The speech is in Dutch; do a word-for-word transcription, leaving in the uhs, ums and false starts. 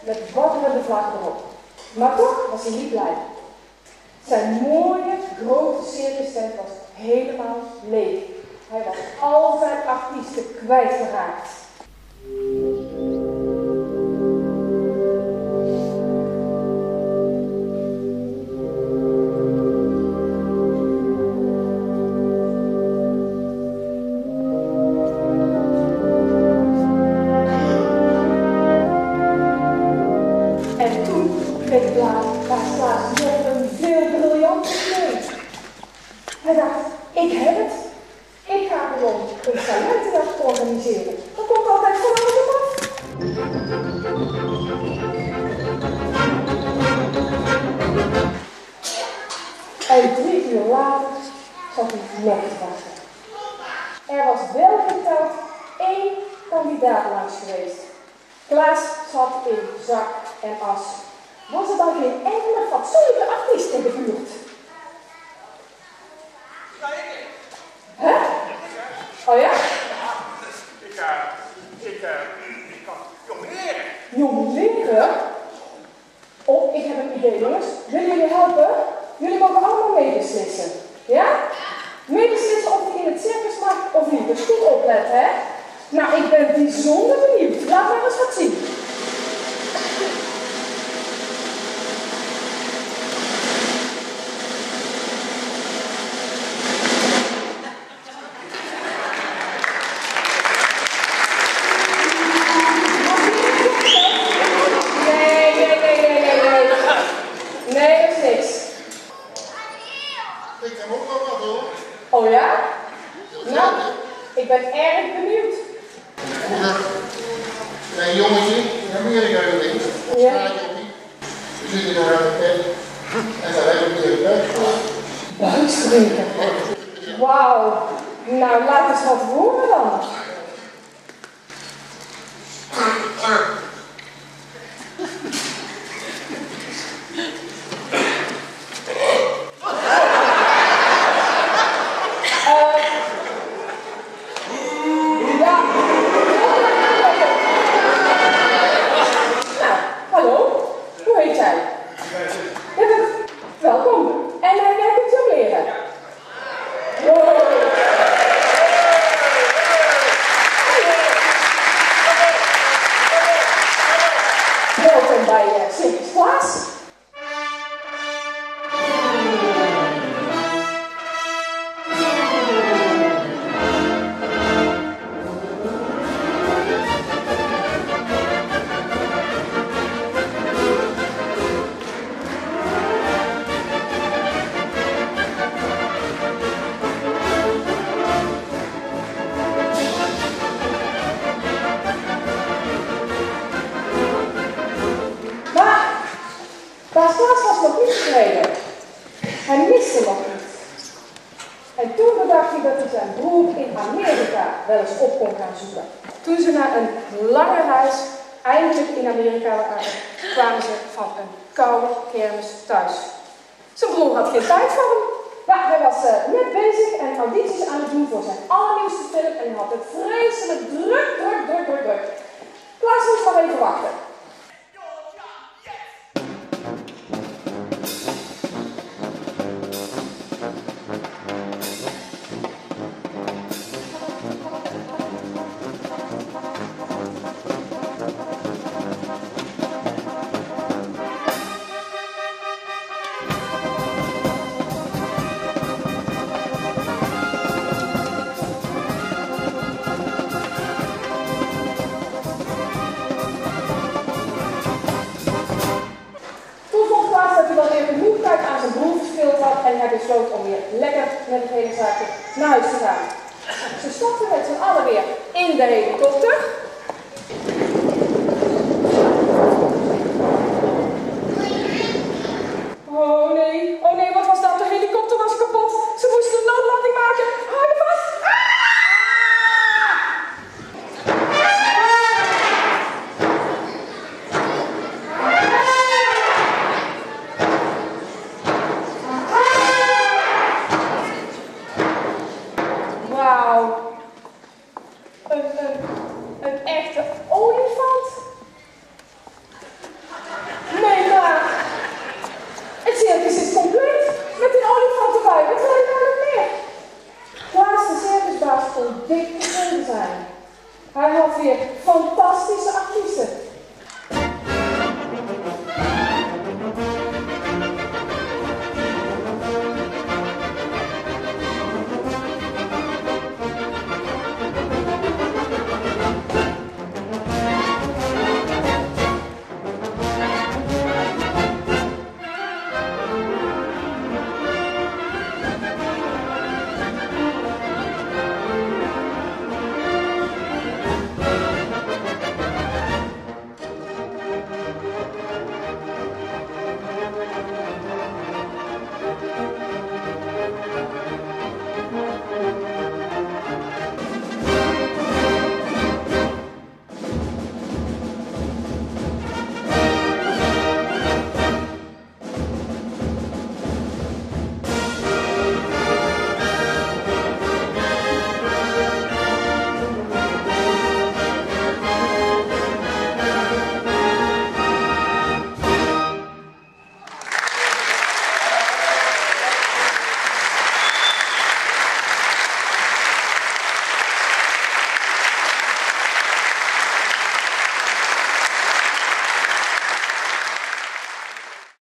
met waggelende vlag erop. Maar toch was hij niet blij. Zijn mooie, grote circustent was helemaal leeg. Hij was al zijn artiesten kwijtgeraakt. En toen kreeg Klaas nog een veel briljanter idee. Hij dacht, ik heb het. Ik ga gewoon een talentendag organiseren. Dat komt altijd van alles op af. En drie uur later zat hij nog te wachten. Er was wel geteld één kandidaat langs geweest. Klaas zat in zak en as. Was er dan geen enkele fatsoenlijke artiest in de buurt? Hè? Oh ja? Ik, uh, ik, uh, ik kan jongleren. Jongleren? Oh, ik heb een idee, jongens. Willen jullie helpen? Jullie mogen allemaal meebeslissen. Ja? Meebeslissen of je in het circus mag of niet. Dus goed opletten, hè? Nou, ik ben bijzonder benieuwd. Laat maar eens wat zien. Oh ja? Nou, ik ben erg benieuwd. Een jongetje in Amerika geweest, op straatjochie. We zitten daar aan de tent en daar hebben we weer buikspringen. Buikspringen? Wauw. Nou, laat eens wat horen dan. Welkom bij uh, Circus Klaas. Klaas was nog niet gekregen. Hij miste nog niet. En toen bedacht hij dat hij zijn broer in Amerika wel eens op kon gaan zoeken. Toen ze na een lange reis eindelijk in Amerika waren, kwamen ze van een koude kermis thuis. Zijn broer had geen tijd voor hem. Maar hij was uh, net bezig en audities aan het doen voor zijn allernieuwste film en hij had het vreselijk druk, druk, druk, druk, druk. Klaas moest maar even wachten. En hij besloot om weer lekker met het hele zaakje naar huis te gaan. Ze stapten met z'n allen weer in de helikopter.